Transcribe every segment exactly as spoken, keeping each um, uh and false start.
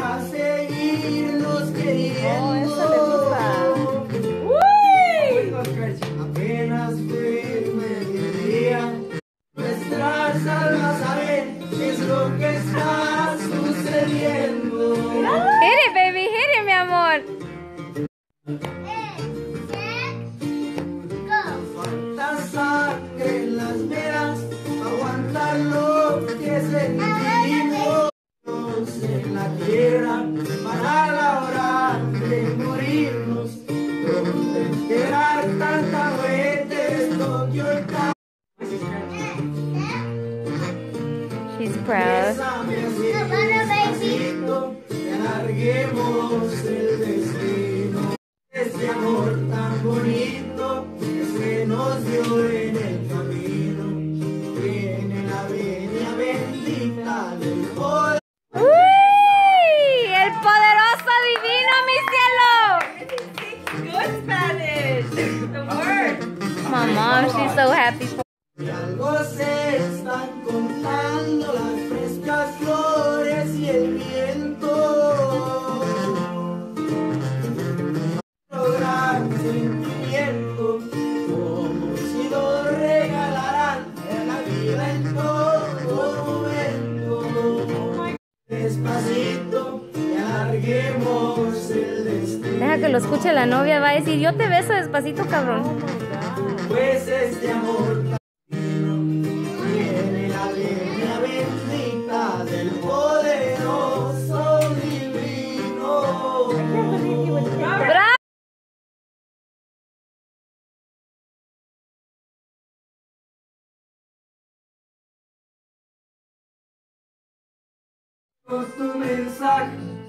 para seguirnos queriendo. Oh, eso le gusta. Apenas fue mediodía, nuestras almas saben qué es lo que está sucediendo. Hit it, baby, hit it, mi amor. Falta sangre en las venas, aguantar lo que sentimos en la tierra para la hora de morirnos. Donde enterar tanta muerte esto que hoy está. She's proud. Y alarguemos el destino. Este amor tan bonito que se nos dio en el camino. Viene la venia bendita del poder. ¡Uy! ¡El poderoso divino, mi cielo! Good Spanish. The word. Mamá, she's so happy. Y algo se están contando las frescas flores y el viento. Un gran sentimiento, como si nos regalaran la vida en todo momento. Despacito, y alarguemos el destino. Deja que lo escuche la novia, va a decir, yo te beso despacito, cabrón. Pues este amor tiene la venia bendita del poderoso divino. ¡Bravo! Con tu mensaje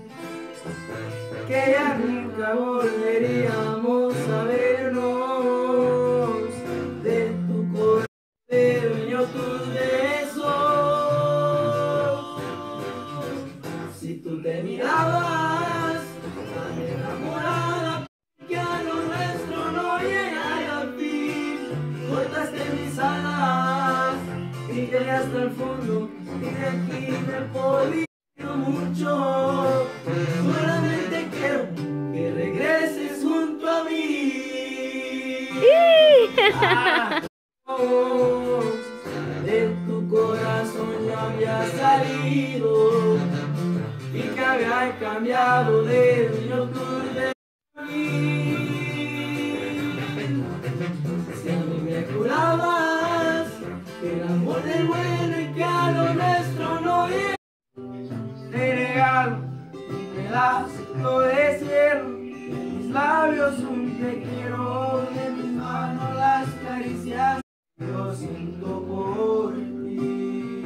que ya nunca volveríamos a vernos, de tu corazón te dueño tus besos. Si tú te mirabas tan enamorada que a lo nuestro no llegara al fin, cortaste mis alas y llegué hasta el fondo y de aquí me he podido mucho. Solamente quiero que regreses junto a mí. Ah, oh, de tu corazón ya había salido y que había cambiado de dueño tú de mí. Si a mí me jurabas que el amor es bueno y que a lo nuestro no llega, te regalo un pedazo de cielo, de mis labios un te quiero, de mis manos las caricias, yo siento por ti.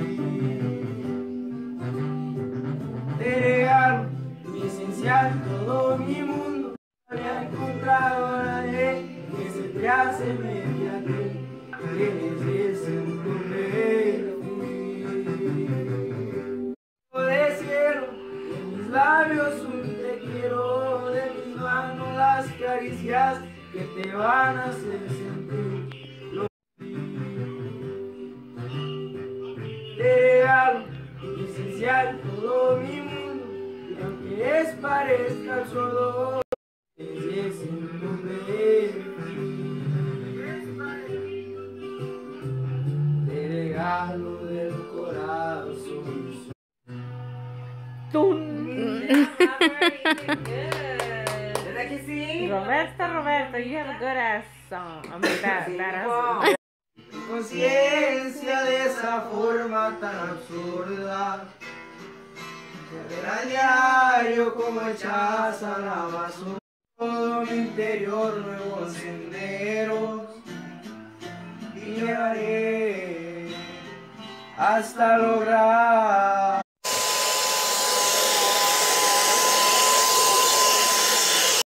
Te regalo mi esencial, todo mi mundo, no había encontrado a nadie que se te asemeje a ti, tienes ese un de cielo, de mis labios un te quiero, de mis manos las caricias que te van a hacer sentir lo te regalo mi esencial, todo mi mundo, y aunque es parezca solo, es un nombre. Te regalo del corazón. ¿Verdad que sí? Roberto, Roberto, you have a good ass song. I mean, that, that ass. Conciencia de esa forma tan absurda, de ver a diario como echas a la basura todo mi interior, nuevos senderos, y llevaré hasta lograr